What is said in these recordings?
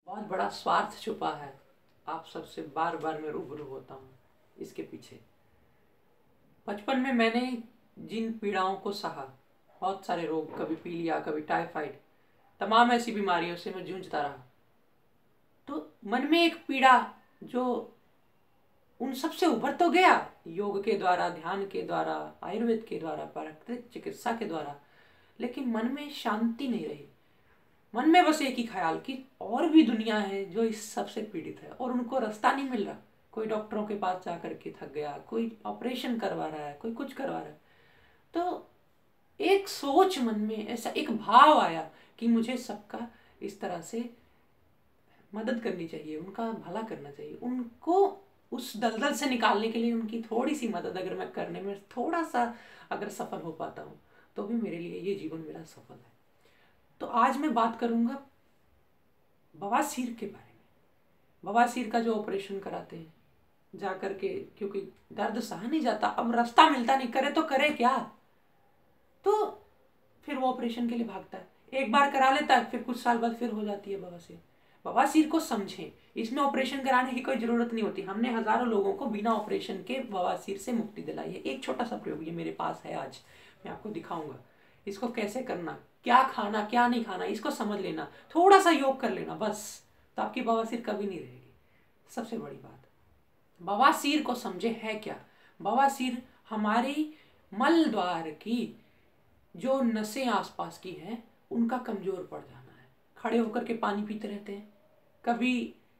बहुत बड़ा स्वार्थ छुपा है। आप सबसे बार बार मैं रूबरू होता हूँ इसके पीछे। बचपन में मैंने जिन पीड़ाओं को सहा, बहुत सारे रोग, कभी पीलिया, कभी टाइफाइड, तमाम ऐसी बीमारियों से मैं जूझता रहा। तो मन में एक पीड़ा जो उन सब से उभर तो गया, योग के द्वारा, ध्यान के द्वारा, आयुर्वेद के द्वारा, प्राकृतिक चिकित्सा के द्वारा, लेकिन मन में शांति नहीं रही। मन में बस एक ही ख्याल कि और भी दुनिया है जो इस सब से पीड़ित है और उनको रास्ता नहीं मिल रहा। कोई डॉक्टरों के पास जा करके थक गया, कोई ऑपरेशन करवा रहा है, कोई कुछ करवा रहा है। तो एक सोच मन में, ऐसा एक भाव आया कि मुझे सबका इस तरह से मदद करनी चाहिए, उनका भला करना चाहिए, उनको उस दलदल से निकालने के लिए उनकी थोड़ी सी मदद अगर मैं करने में थोड़ा सा अगर सफल हो पाता हूँ तो भी मेरे लिए ये जीवन मेरा सफल है। तो आज मैं बात करूंगा बवासीर के बारे में। बवासीर का जो ऑपरेशन कराते हैं जा करके, क्योंकि दर्द सहा नहीं जाता, अब रास्ता मिलता नहीं, करे तो करे क्या। तो फिर वो ऑपरेशन के लिए भागता है, एक बार करा लेता है, फिर कुछ साल बाद फिर हो जाती है बवासीर। बवासीर को समझें, इसमें ऑपरेशन कराने की कोई जरूरत नहीं होती। हमने हजारों लोगों को बिना ऑपरेशन के बवासीर से मुक्ति दिलाई है। एक छोटा सा प्रयोग ये मेरे पास है, आज मैं आपको दिखाऊंगा इसको कैसे करना, क्या खाना क्या नहीं खाना, इसको समझ लेना, थोड़ा सा योग कर लेना बस, तो आपकी बवासीर कभी नहीं रहेगी। सबसे बड़ी बात, बवासीर को समझे है क्या। बवासीर हमारी मल द्वार की जो नसें आसपास की हैं उनका कमजोर पड़ जाना है। खड़े होकर के पानी पीते रहते हैं, कभी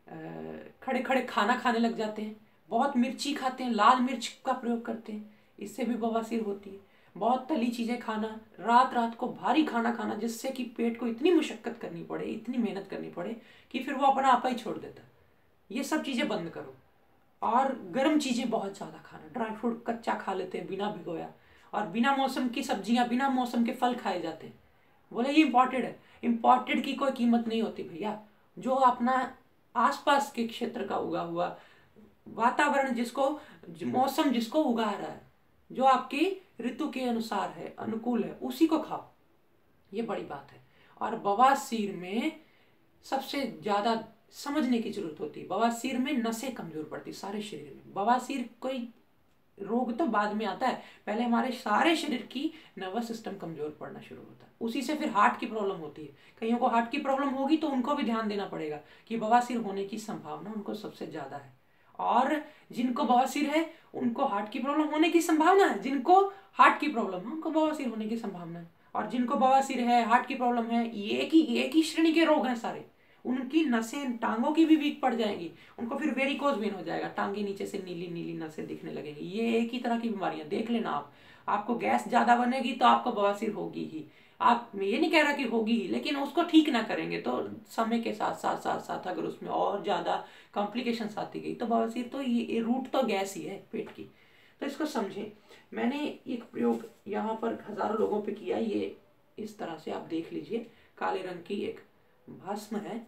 खड़े खड़े खाना खाने लग जाते हैं, बहुत मिर्ची खाते हैं, लाल मिर्च का प्रयोग करते हैं, इससे भी बवासीर होती है। बहुत तली चीज़ें खाना, रात रात को भारी खाना खाना, जिससे कि पेट को इतनी मुशक्कत करनी पड़े, इतनी मेहनत करनी पड़े कि फिर वो अपना आपा ही छोड़ देता। ये सब चीज़ें बंद करो। और गर्म चीज़ें बहुत ज़्यादा खाना, ड्राई फ्रूट कच्चा खा लेते हैं बिना भिगोया, और बिना मौसम की सब्जियां, बिना मौसम के फल खाए जाते हैं। बोले ये इम्पोर्टेड है, इम्पोर्टेड की कोई कीमत नहीं होती भैया। जो अपना आसपास के क्षेत्र का उगा हुआ वातावरण, जिसको मौसम जिसको उगा रहा है, जो आपकी ऋतु के अनुसार है, अनुकूल है, उसी को खाओ। ये बड़ी बात है। और बवासीर में सबसे ज्यादा समझने की जरूरत होती है। बवासीर में नसें कमजोर पड़ती सारे शरीर में। बवासीर कोई रोग तो बाद में आता है, पहले हमारे सारे शरीर की नर्वस सिस्टम कमजोर पड़ना शुरू होता है, उसी से फिर हार्ट की प्रॉब्लम होती है। कईयों को हार्ट की प्रॉब्लम होगी तो उनको भी ध्यान देना पड़ेगा कि बवासीर होने की संभावना उनको सबसे ज्यादा है। और जिनको बवासीर है उनको हार्ट की प्रॉब्लम होने की संभावना है, जिनको हार्ट की प्रॉब्लम है उनको बवासीर होने की संभावना है। और जिनको बवासीर है, हार्ट की प्रॉब्लम है, ये एक ही श्रेणी के रोग हैं सारे। उनकी नसें टांगों की भी वीक पड़ जाएंगी, उनको फिर वेरिकोज वेन हो जाएगा, टांगे नीचे से नीली नीली नसें दिखने लगेंगी। ये एक ही तरह की बीमारियां, देख लेना आप। आपको गैस ज्यादा बनेगी तो आपको बवासीर होगी ही। आप, मैं ये नहीं कह रहा कि होगी ही, लेकिन उसको ठीक ना करेंगे तो समय के साथ साथ साथ साथ अगर उसमें और ज्यादा कॉम्प्लिकेशंस आती गई तो बवासीर तो ये रूट तो गैस ही है पेट की। तो इसको समझें। मैंने एक प्रयोग यहाँ पर हजारों लोगों पे किया। ये इस तरह से आप देख लीजिए, काले रंग की एक भस्म है,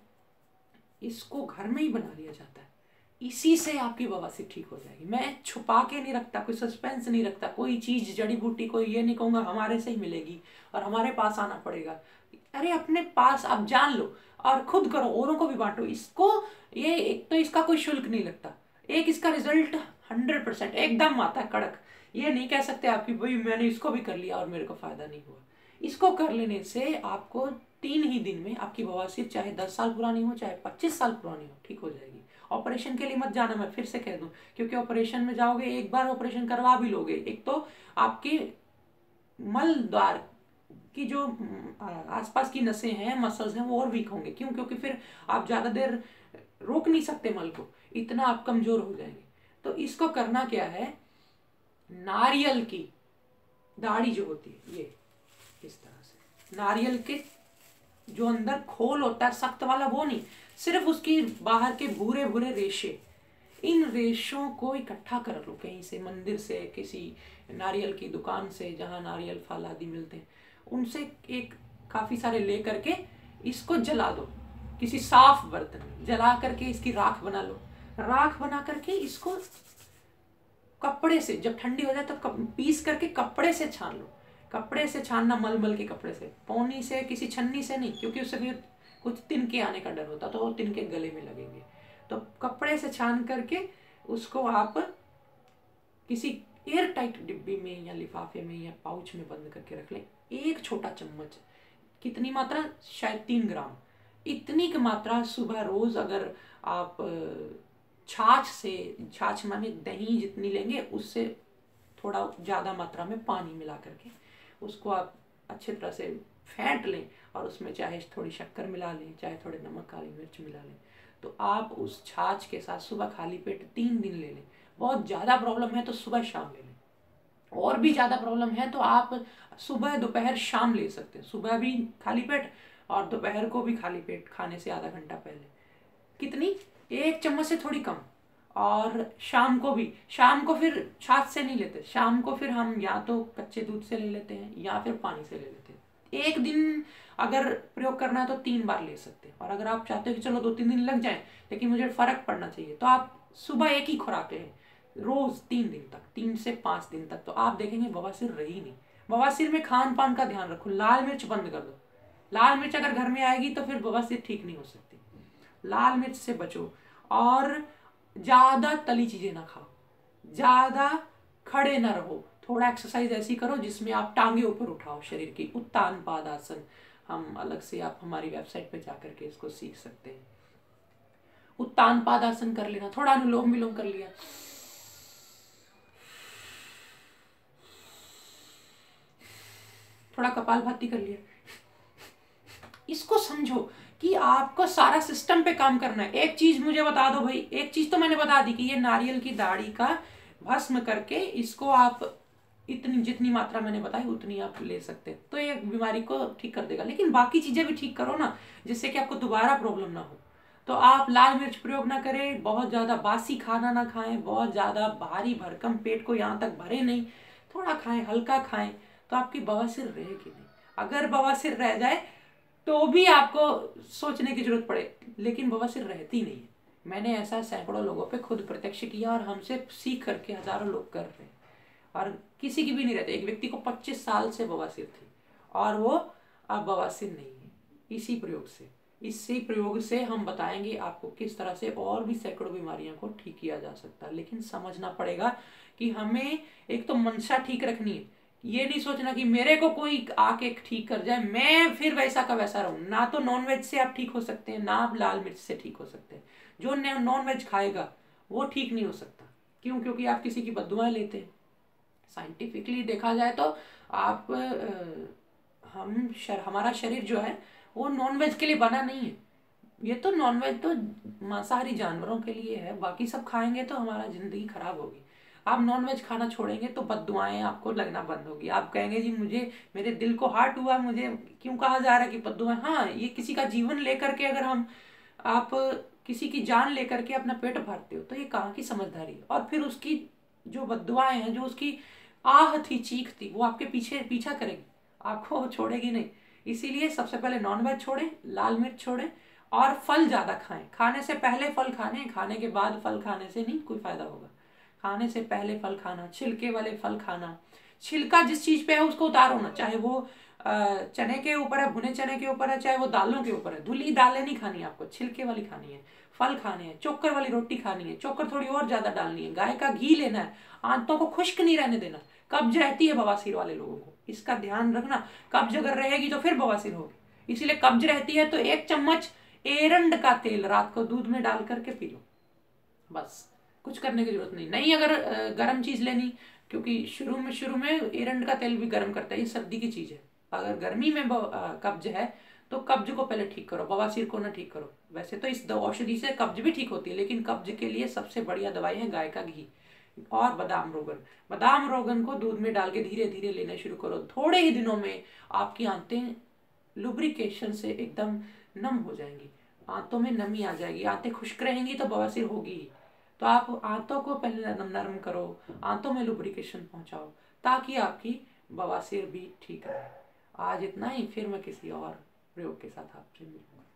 इसको घर में ही बना लिया जाता है, इसी से आपकी बवासीर ठीक हो जाएगी। मैं छुपा के नहीं रखता, कोई सस्पेंस नहीं रखता, कोई चीज जड़ी बूटी कोई ये नहीं कहूंगा हमारे से ही मिलेगी और हमारे पास आना पड़ेगा। अरे अपने पास आप जान लो और खुद करो, औरों को भी बांटो इसको। ये एक तो इसका कोई शुल्क नहीं लगता, एक इसका रिजल्ट 100% एकदम आता है कड़क। ये नहीं कह सकते आपकी भाई मैंने इसको भी कर लिया और मेरे को फायदा नहीं हुआ। इसको कर लेने से आपको 3 ही दिन में आपकी बवासीर चाहे 10 साल पुरानी हो चाहे 25 साल पुरानी हो, ठीक हो जाएगी। ऑपरेशन के लिए मत जाना, मैं फिर से कह दूं, क्योंकि ऑपरेशन में जाओगे, एक बार ऑपरेशन करवा भी लोगे, एक तो आपके मल द्वार की जो आसपास की नसें हैं, मसल्स हैं, वो और वीक होंगे। क्यों? क्योंकि फिर आप ज्यादा देर रोक नहीं सकते मल को, इतना आप कमजोर हो जाएंगे। तो इसको करना क्या है, नारियल की दाढ़ी जो होती है, ये इस तरह से नारियल के जो अंदर खोल होता है सख्त वाला, वो नहीं, सिर्फ उसकी बाहर के भूरे भूरे रेशे, इन रेशों को इकट्ठा कर लो कहीं से, मंदिर से, किसी नारियल की दुकान से जहाँ नारियल फल आदि मिलते हैं, उनसे एक काफी सारे ले करके इसको जला दो किसी साफ बर्तन में, जला करके इसकी राख बना लो। राख बना करके इसको कपड़े से, जब ठंडी हो जाए तो पीस करके कपड़े से छान लो। कपड़े से छानना, मलमल के कपड़े से, पौनी से, किसी छन्नी से नहीं, क्योंकि उससे फिर कुछ तिनके आने का डर होता, तो वो तिनके गले में लगेंगे। तो कपड़े से छान करके उसको आप किसी एयर टाइट डिब्बी में या लिफाफे में या पाउच में बंद करके रख लें। एक छोटा चम्मच, कितनी मात्रा, शायद 3 ग्राम, इतनी की मात्रा सुबह रोज अगर आप छाछ माने दही जितनी लेंगे उससे थोड़ा ज़्यादा मात्रा में पानी मिला करके उसको आप अच्छे तरह से फेंट लें और उसमें चाहे थोड़ी शक्कर मिला लें, चाहे थोड़े नमक, काली मिर्च मिला लें, तो आप उस छाछ के साथ सुबह खाली पेट 3 दिन ले लें। बहुत ज़्यादा प्रॉब्लम है तो सुबह शाम ले लें, और भी ज़्यादा प्रॉब्लम है तो आप सुबह दोपहर शाम ले सकते हैं। सुबह भी खाली पेट और दोपहर को भी खाली पेट, खाने से आधा घंटा पहले। कितनी, 1 चम्मच से थोड़ी कम। और शाम को भी, शाम को फिर छाछ से नहीं लेते, शाम को फिर हम या तो कच्चे दूध से ले लेते हैं या फिर पानी से ले लेते हैं। एक दिन अगर प्रयोग करना है तो 3 बार ले सकते हैं। और अगर आप चाहते हो कि चलो 2-3 दिन लग जाए लेकिन मुझे फर्क पड़ना चाहिए, तो आप सुबह एक ही खुराक लें रोज 3 दिन तक, 3 से 5 दिन तक, तो आप देखेंगे बवासीर रही नहीं। बवासीर में खान पान का ध्यान रखो, लाल मिर्च बंद कर दो। लाल मिर्च अगर घर में आएगी तो फिर बवासीर ठीक नहीं हो सकती। लाल मिर्च से बचो और ज्यादा तली चीजें ना खाओ, ज्यादा खड़े ना रहो। थोड़ा एक्सरसाइज ऐसी करो जिसमें आप टांगे ऊपर उठाओ शरीर की, उत्तान पादासन। हम अलग से, आप हमारी वेबसाइट पे जाकर के इसको सीख सकते हैं। उत्तान पादासन कर लेना, थोड़ा अनुलोम विलोम कर लिया, थोड़ा कपालभाति कर लिया। इसको समझो कि आपको सारा सिस्टम पे काम करना है। एक चीज मुझे बता दो भाई, एक चीज तो मैंने बता दी कि ये नारियल की दाढ़ी का भस्म करके इसको आप इतनी जितनी मात्रा मैंने बताई उतनी आप ले सकते हैं, तो ये बीमारी को ठीक कर देगा। लेकिन बाकी चीजें भी ठीक करो ना, जिससे कि आपको दोबारा प्रॉब्लम ना हो। तो आप लाल मिर्च प्रयोग ना करें, बहुत ज्यादा बासी खाना ना खाएं, बहुत ज्यादा भारी भरकम पेट को यहाँ तक भरे नहीं, थोड़ा खाएं, हल्का खाएं, तो आपकी बवासीर रहेगी नहीं। अगर बवासीर रह जाए तो भी आपको सोचने की जरूरत पड़े, लेकिन बवासीर रहती नहीं है। मैंने ऐसा सैकड़ों लोगों पे खुद प्रत्यक्ष किया और हमसे सीख करके हजारों लोग कर रहे हैं, और किसी की भी नहीं रहती। एक व्यक्ति को 25 साल से बवासीर थी और वो अब बवासीर नहीं है। इसी प्रयोग से हम बताएंगे आपको किस तरह से और भी सैकड़ों बीमारियों को ठीक किया जा सकता है। लेकिन समझना पड़ेगा कि हमें एक तो मंशा ठीक रखनी है, ये नहीं सोचना कि मेरे को कोई आके ठीक कर जाए, मैं फिर वैसा का वैसा रहूं। ना तो नॉनवेज से आप ठीक हो सकते हैं, ना आप लाल मिर्च से ठीक हो सकते हैं। जो नॉनवेज खाएगा वो ठीक नहीं हो सकता। क्यों? क्योंकि आप किसी की बद्दुआएं लेते हैं। साइंटिफिकली देखा जाए तो आप हमारा शरीर जो है वो नॉनवेज के लिए बना नहीं है। ये तो नॉनवेज तो मांसाहारी जानवरों के लिए है, बाकी सब खाएंगे तो हमारा जिंदगी खराब होगी। आप नॉनवेज खाना छोड़ेंगे तो बद्दुआएं आपको लगना बंद होगी। आप कहेंगे जी मुझे, मेरे दिल को हार्ट हुआ, मुझे क्यों कहा जा रहा है कि बद्दुआएं। हाँ, ये किसी का जीवन लेकर के, अगर आप किसी की जान लेकर के अपना पेट भरते हो तो ये कहाँ की समझदारी है। और फिर उसकी जो बद्दुआएं हैं, जो उसकी आह थी, चीख थी, वो आपके पीछे पीछा करेगी, आपको छोड़ेगी नहीं। इसीलिए सबसे पहले नॉनवेज छोड़ें, लाल मिर्च छोड़ें और फल ज्यादा खाएं। खाने से पहले फल खाने, खाने के बाद फल खाने से नहीं कोई फायदा होगा। खाने से पहले फल खाना, छिलके वाले फल खाना। छिलका जिस चीज पे है उसको उतारो ना, चाहे वो चने के ऊपर है, भुने चने के ऊपर है, चाहे वो दालों के ऊपर है। धुली दालें नहीं खानी आपको, छिलके वाली खानी है। फल खाने हैं, चोकर वाली रोटी खानी है, चोकर थोड़ी और ज्यादा डालनी है, गाय का घी लेना है, आंतों को खुश्क नहीं रहने देना। कब्ज रहती है बवासीर वाले लोगों को, इसका ध्यान रखना। कब्ज अगर रहेगी तो फिर बवासीर होगी। इसीलिए कब्ज रहती है तो 1 चम्मच एरंड का तेल रात को दूध में डाल करके पी लो, बस। कुछ करने की जरूरत नहीं। अगर गर्म चीज लेनी, क्योंकि शुरू में एरंड का तेल भी गर्म करता है, ये सर्दी की चीज है। अगर गर्मी में कब्ज है तो कब्ज को पहले ठीक करो, बवासीर को ना ठीक करो। वैसे तो इस औषधि से कब्ज भी ठीक होती है, लेकिन कब्ज के लिए सबसे बढ़िया दवाई है गाय का घी और बादाम रोगन। बादाम रोगन को दूध में डाल के धीरे धीरे लेना शुरू करो। थोड़े ही दिनों में आपकी आंतें लुब्रिकेशन से एकदम नम हो जाएंगी, आंतों में नमी आ जाएगी, आंतें खुश्क रहेंगी तो बवासीर होगी ही। तो आप आंतों को पहले नरम करो, आंतों में लुब्रिकेशन पहुंचाओ, ताकि आपकी बवासीर भी ठीक रहे। आज इतना ही, फिर मैं किसी और प्रयोग के साथ आपसे मिलूंगा।